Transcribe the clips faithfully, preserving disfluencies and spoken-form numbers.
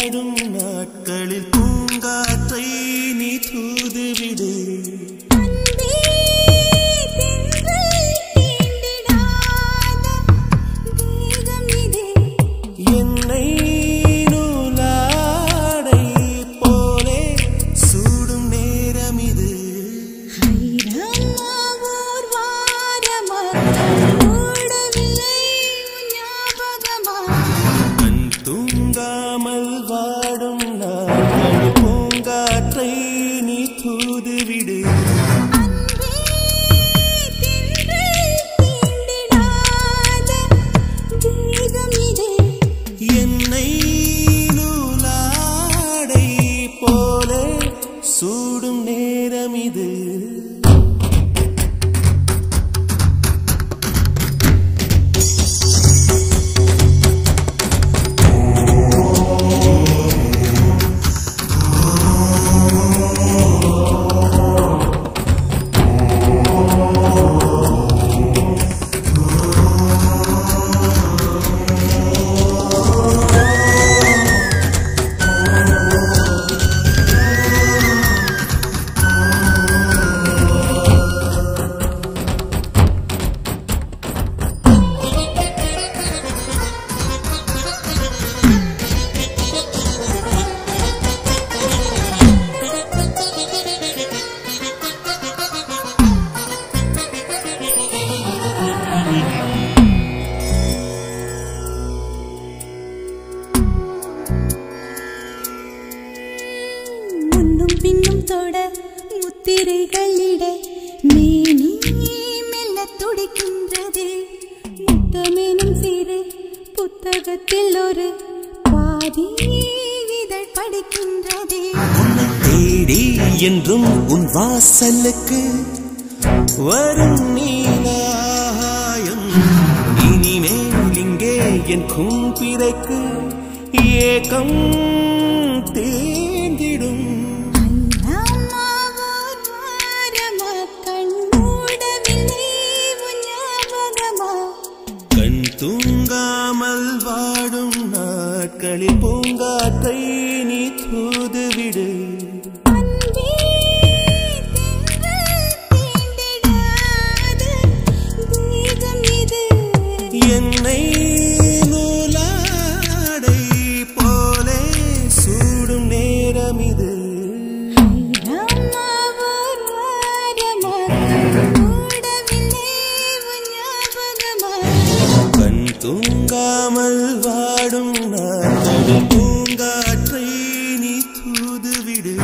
வாடும் நாட்களில் பூங்காற்றை நீ தூதுவிடு. என்னை நூலாடை போலே சூடும் நேரம் இது. கண் தூங்காமல் வாடும் நாட்களில் பூங்காற்றை நீ தூதுவிடு. என்னை நூலாடை போலே சூடும் நேரம் இது. பின்னும் தொட முத்திரைகளிட மேனி மெல்ல துடிக்கின்றது. முத்தமேனும் சிறு புத்தகத்தில் ஒரு பாதி இதழ் படிக்கின்றது. உன்னை தேடி என்றும் உன் வாசலுக்கு வரும் நீலாயம். இனிமேல் இங்கே என் கூம்பிரைக்கு ஏக்கம் தேங்கிடும். கண் தூங்காமல் வாடும் நாட்களில் பூங்காற்றை நீ தூதுவிடு. என்னை நூலாடை போலே சூடும் நேரம் இது. கண் தூங்காமல் வாடும் நாட்களில் பூங்காற்றை நீ தூதுவிடு.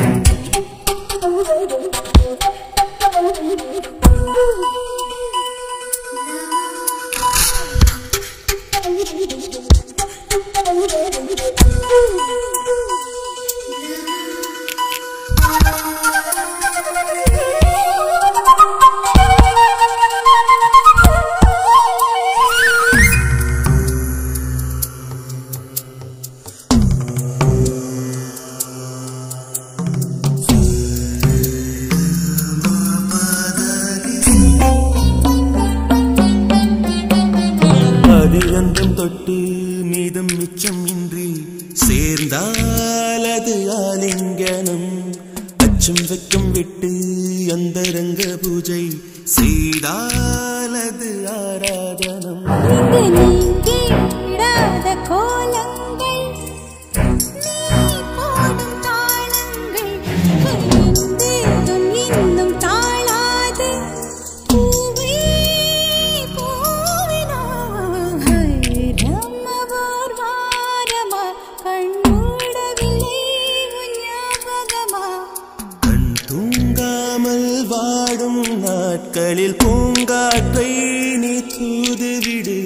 அதிகந்தம் தொட்டு மீதம் மிச்சம் இன்றி சேர்ந்தால் அது ஆலிங்கனம். அச்சம் வெக்கம் விட்டு அந்தரங்க பூஜை செய்தால் அது ஆராதனம். தூங்காமல் வாடும் நாட்களில் பூங்காற்றை நீ தூதுவிடு.